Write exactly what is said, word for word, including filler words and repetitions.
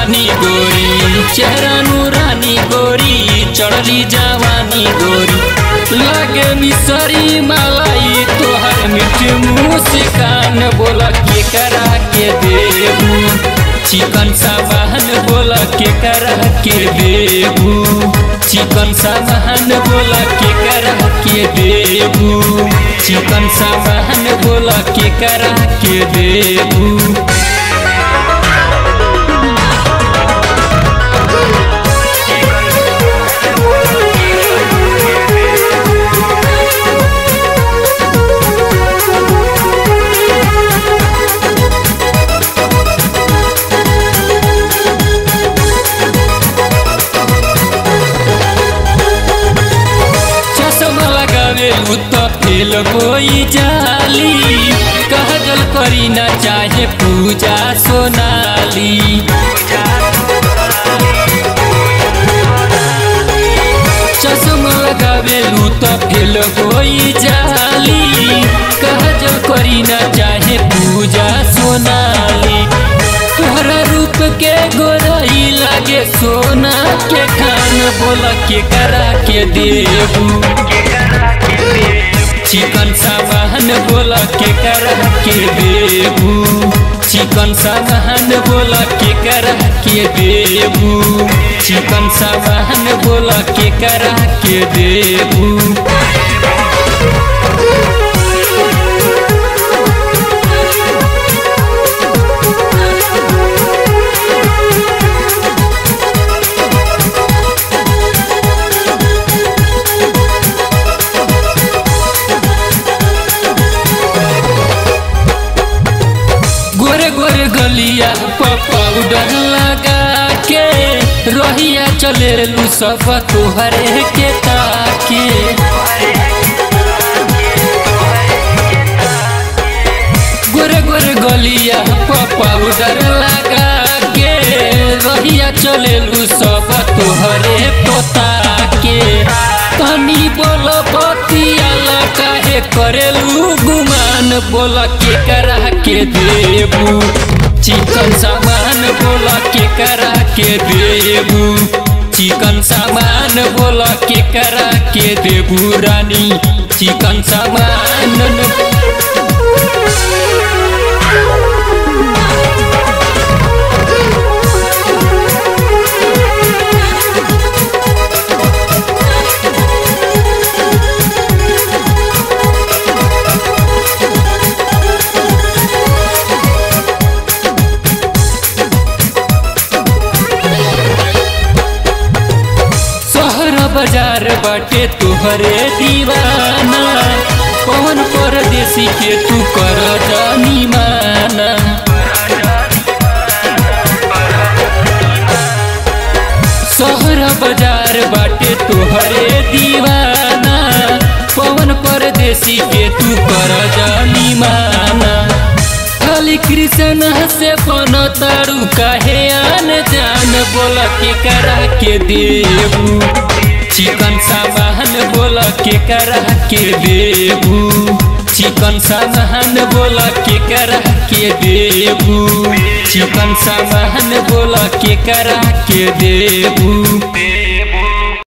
नूरानी गोरी, चेहरा नूरानी गोरी, चढ़ली जवानी गोरी, लागे मिसरी मलाई तोहर मीठ मुस्कान, बोला के करा के देबू चिकन सामान, बोला के करा के देबू चिकन सामान, बोला के करा के देबू चिकन सामान, बोला के करा के देबू। फेल कोई जाली, कहजल करी न चाहे पूजा सोनाली, चश्मा लगावेलू तो फेल कोई जाली, कहजल करी न चाहे पूजा सोनाली, तोहरा रूप के गोराई लागे सोना के खान, बोला के करा के देबू चिकन सामान, बोला के करा के देबू चिकन सामान, बोला के करा के देबू चिकन सामान, बोला के करा के देबू। गलिया पाउडर लगा के रोहिया चले लू सब तोहरे के ताके, गोरे गोरे गलिया पाउडर लगा के रोहिया चले लू सब तोहरे पोता के, तनी बोलो बतिया काहे करेलू गुमान, बोला के करा के देबू चिकन सामान, बोला के करा के देबू चिकन सामान, बोला के करा के देबू रानी चिकन सामान। बाजार बाटे तुहरे दीवाना, पवन परदेसी के तू कर जानी माना, शहर बाजार बाटे तुहरे दीवाना, पवन परदेसी के तू कर जानी माना, खाली कृष्ण से बन तारू काहे आन जान, बोला के करा के देबू चिकन सामान, बोला के करा के देबू चिकन सामान, बोला के करा के देबू चिकन सामान, बोला के करा के देबू।